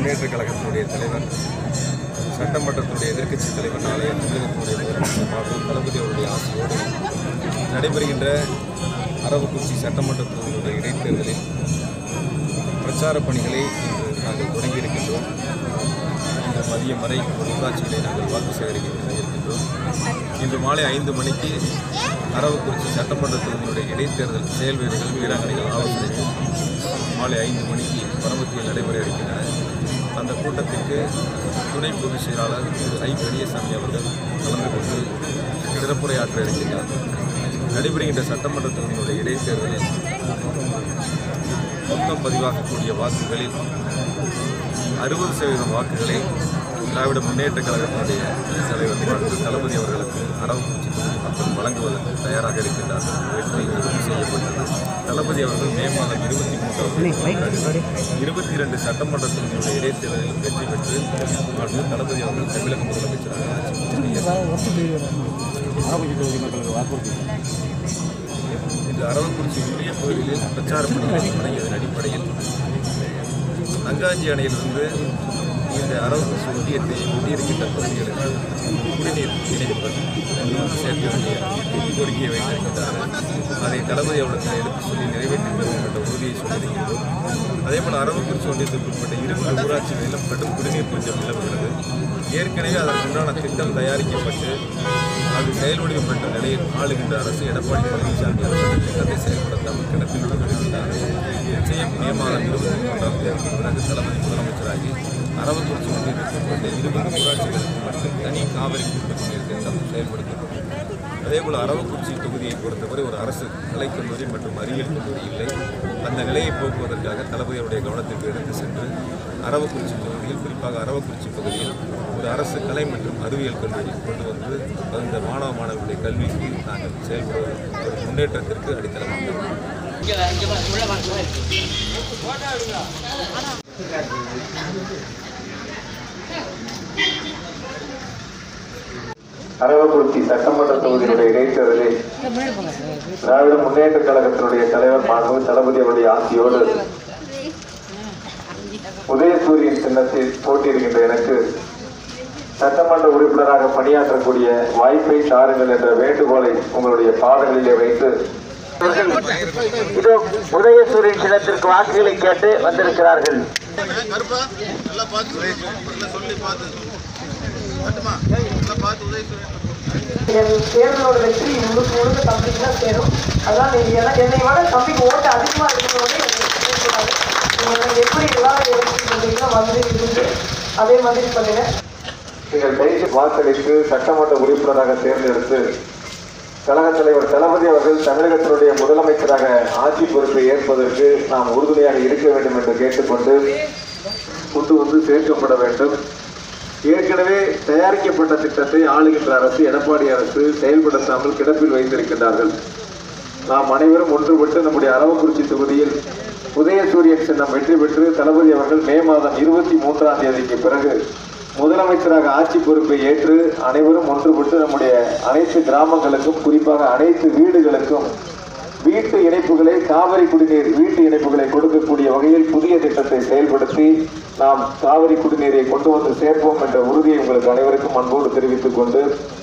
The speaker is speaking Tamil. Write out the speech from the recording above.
முன்னேற்றக் கழகத்தினுடைய தலைவர், சட்டமன்றத்தினுடைய எதிர்க்கட்சி தலைவர், நாளைய தமிழகத்தினுடைய முதலமைச்சர் தளபதி அவருடைய ஆசையோடு நடைபெறுகின்ற அரவக்குறிச்சி சட்டமன்றத்தினுடைய இடைத்தேர்தலில் பிரச்சார பணிகளை இன்று நாங்கள் தொடங்கியிருக்கின்றோம். இந்த மதியம் வரை ஊராட்சிகளை நாங்கள் வாக்கு சேகரிக்க இருக்கின்றோம். இன்று மாலை 5 மணிக்கு அரவக்குறிச்சி சட்டமன்றத்தினுடைய இடைத்தேர்தல் செயல் வீரர்கள், வீராங்கனைகள் ஆலோசனை மாலை 5 மணிக்கு பரமத்தியில் நடைபெற இருக்கின்றன. அந்த கூட்டத்திற்கு துணை பொதுச் செயலாளர் திரு ஐ. பெரியசாமி அவர்கள் கலந்து கொண்டு சிறப்புரையாற்ற இருக்கின்றார். நடைபெறுகின்ற சட்டமன்றத்தினுடைய இடைத்தேர்தலில் மொத்தம் பதிவாகக்கூடிய வாக்குகளில் 60% வாக்குகளை திராவிட முன்னேற்றக் கழகத்தினுடைய தலைவர் தளபதி அவர்களுக்கு அரவக்குறிச்சி தொகுதி மக்கள் வழங்குவதற்கு தயாராக இருக்கின்றார்கள். வெற்றி உறுதி செய்யப்பட்டது. தளபதி அவர்கள் மே மாதம் 22 சட்டமன்றத்தினுடைய இடைத்தேர்தலில் வெற்றி பெற்று தளபதி அவர்கள் தமிழக முதலமைச்சராக இன்று அரவக்குறிச்சி ஒன்றிய பகுதியில் பிரச்சார பணிகள் தொடங்கியதன் அடிப்படையில் அங்காஞ்சி அணையிலிருந்து இந்த அரவக்குறிச்சி ஒன்றியத்தை ஒட்டியிருக்கின்ற பகுதிகளுக்கு குடிநீர் இணைப்பு சேர்க்க வேண்டிய கோரிக்கையை வைத்திருக்கின்றார்கள். அதை தளபதி அவர்களுக்கு எடுத்து சொல்லி நிறைவேற்றி தரும் என்ற உறுதியை சொல்லியிருக்கின்றோம். அதேபோல் அரவக்குறிச்சி ஒன்றியத்திற்குட்பட்ட 20 ஊராட்சிகளிலும் கடும் குடிநீர் பஞ்சம் நிலவுகிறது. ஏற்கனவே அதற்குண்டான திட்டம் தயாரிக்கப்பட்டு அது செயல்வடிவம் பெற்ற நிலையில் ஆளுகின்ற அரசு எடப்பாடி பழனிசாமி அவர்கள் திட்டத்தை செயல்படுத்தாமல் கிடப்பில் விடுவிருக்கிறார்கள். நிச்சயம் மே மாதம் 23ஆம் தேதி பிறகு தளபதி முதலமைச்சராகி அரவக்குறிச்சி ஒன்றியத்திற்குட்பட்ட 20 ஊராட்சிகளுக்கு மட்டும் தனி காவிரி குடிநீர் திட்டம் செயல்படுத்தப்படும். அதேபோல் அரவக்குறிச்சி தொகுதியை பொறுத்தவரை ஒரு அரசு கலைக்கல்லூரி மற்றும் அறிவியல் கல்லூரி இல்லை. அந்த நிலையை போக்குவதற்காக தளபதியுடைய கவனத்திற்கு எடுத்து சென்று அரவக்குறிச்சி தொகுதியில், குறிப்பாக அரவக்குறிச்சி பகுதியில் ஒரு அரசு கலை மற்றும் அறிவியல் கல்லூரி கொண்டு வந்து அந்த மாணவர்களுடைய கல்விக்கு நாங்கள் செயல்படுவது ஒரு முன்னேற்றத்திற்கு அடித்தளமாக. அரவக்குறிச்சி சட்டமன்ற தொகுதியினுடைய இடைத்தேர்தலில் திராவிட முன்னேற்றக் கழகத்தினுடைய தலைவர் தளபதி அவருடைய ஆசையோடு உதயசூரியன் சின்னத்தில் போட்டியிடுகின்ற எனக்கு சட்டமன்ற உறுப்பினராக பணியாற்றக்கூடிய வாய்ப்பை தாருங்கள் என்ற வேண்டுகோளை உங்களுடைய பாதங்களிலே வைத்து இதோ உதயசூரியன் சின்னத்திற்கு வாக்குகளை கேட்டு வந்திருக்கிறார்கள். தேர்தலோட வெற்றி முழுக்க தம்பிக்கு தான் சேரும். அதான் என்னை விட தம்பிக்கு ஓட்டு அதிகமா இருக்கிறதோட எப்படி எல்லாரும் வந்து இருந்து அதே மாதிரி பண்ணுங்க. நீங்கள் கட்சி வாக்களித்து சட்டமன்ற உறுப்பினராக தேர்ந்தெடுத்து கழக தலைவர் தளபதி அவர்கள் தமிழகத்தினுடைய முதலமைச்சராக ஆட்சி பொறுப்பை ஏற்பதற்கு நாம் உறுதுணையாக இருக்க வேண்டும் என்று கேட்டுக்கொண்டு கொண்டு வந்து சேர்க்கப்பட வேண்டும். ஏற்கனவே தயாரிக்கப்பட்ட திட்டத்தை ஆளுகின்ற அரசு, எடப்பாடி அரசு செயல்படுத்தாமல் கிடப்பில் வைத்திருக்கின்றார்கள். நாம் அனைவரும் ஒன்றுபட்டு நம்முடைய அரவக்குறிச்சி தொகுதியில் உதயசூரியன் சின்னம் வெற்றி பெற்று தளபதி அவர்கள் மே மாதம் 23ஆம் தேதிக்கு பிறகு முதலமைச்சராக ஆட்சி பொறுப்பை ஏற்று அனைவரும் ஒன்றுபட்டு நம்முடைய அனைத்து கிராமங்களுக்கும், குறிப்பாக அனைத்து வீடுகளுக்கும் வீட்டு இணைப்புகளை, காவிரி குடிநீர் வீட்டு இணைப்புகளை கொடுக்கக்கூடிய வகையில் புதிய திட்டத்தை செயல்படுத்தி நாம் காவிரி குடிநீரை கொண்டு வந்து சேர்ப்போம் என்ற உறுதியை உங்களுக்கு அனைவருக்கும் அன்போடு தெரிவித்துக் கொண்டு